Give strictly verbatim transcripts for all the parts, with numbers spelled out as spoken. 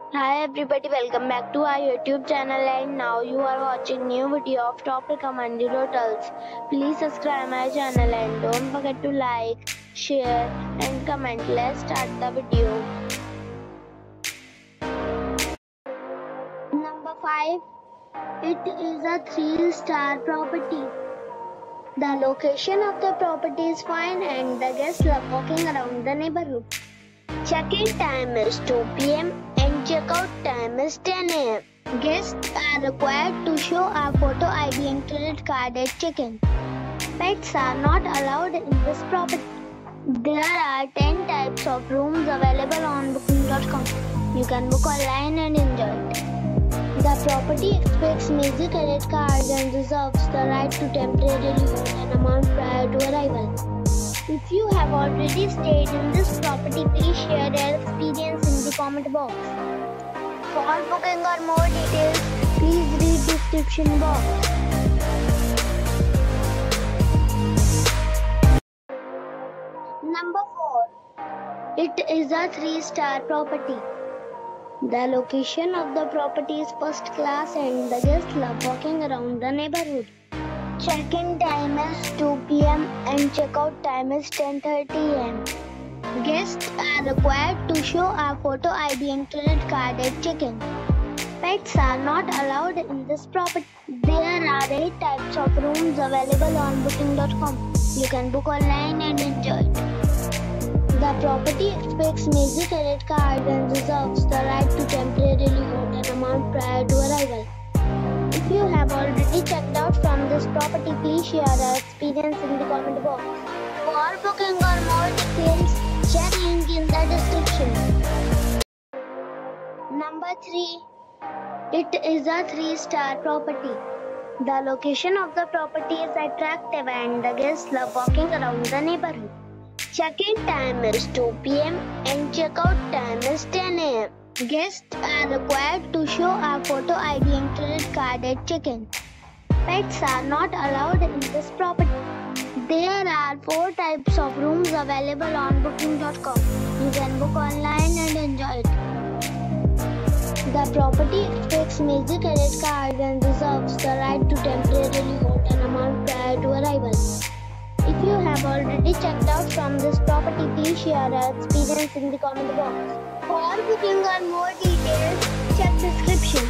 Hi everybody, welcome back to our YouTube channel, and now you are watching new video of top recommended hotels. Please subscribe my channel and don't forget to like, share and comment. Let's start the video. Number five. It is a three star property. The location of the property is fine and the guests love walking around the neighborhood. Check-in time is two p m and check-out time is ten a m Guests are required to show a photo I D and credit card at check-in. Pets are not allowed in this property. There are ten types of rooms available on booking dot com. You can book online and enjoy it. The property expects major credit cards and reserves the right to temporarily hold an amount prior to arrival. If you have already stayed in this property, please share your experience in the comment box. For booking or more details, please read description box. Number four. It is a three star property. The location of the property is first class and the guests love walking around the neighborhood. Check-in time is two p m and check-out time is ten thirty a m Guests are required to show a photo I D and credit card at check-in. Pets are not allowed in this property. There are eight types of rooms available on booking dot com. You can book online and enjoy it. The property expects major credit cards and reserves the right to temporarily hold an amount prior to arrival. If you have already checked out from this property, please share your experience in the comment box. For booking or more details, check link in the description. Number three. It is a three star property. The location of the property is attractive and the guests love walking around the neighborhood. Check-in time is two p m and check-out time is ten a m Guests are required to show a photo I D and credit card at check-in. Pets are not allowed in this property. There are four types of rooms available on booking dot com. You can book online and enjoy it. The property expects major credit cards and reserves the right to temporarily hold an amount prior to arrival. If you have already checked out from this property, please share your experience in the comment box. For booking or more details, check description.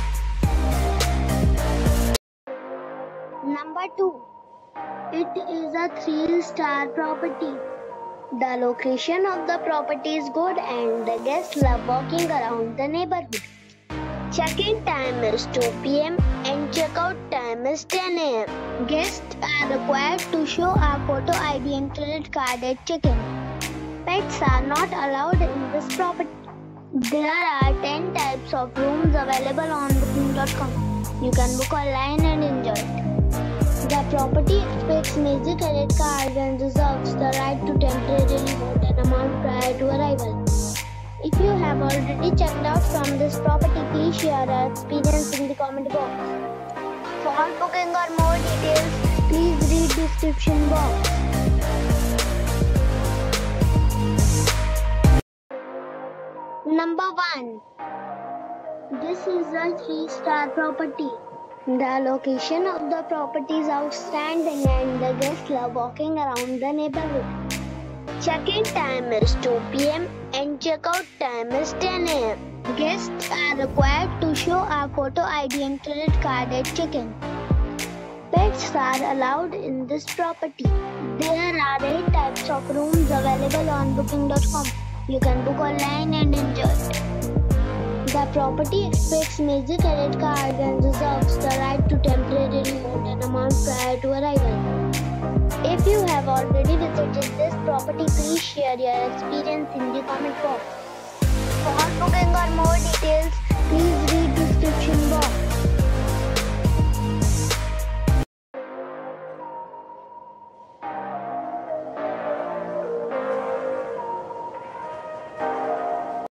Number two. It is a three star property. The location of the property is good and the guests love walking around the neighborhood. Check-in time is two p m and check-out time is ten a m Guests are required to show a photo I D and credit card at check-in. Pets are not allowed in this property. There are ten types of rooms available on booking dot com. You can book online and enjoy it. The property expects major credit cards and reserves the right to temporarily hold an amount prior to arrival. If you have already checked out from this property, please share your experience in the comment box. For booking or more details, please read description box. Number one. This is a three star property. The location of the property is outstanding and the guests love walking around the neighborhood. Check-in time is two p m and check-out time is ten a m Guests are required to show a photo I D and credit card at check-in. Pets are allowed in this property. There are eight types of rooms available on booking dot com. You can book online and enjoy it. The property expects major credit cards and reserves the right to temporarily hold an amount prior to arrival. If you have already visited this property, please share your experience in the comment box. For booking or more details, please read description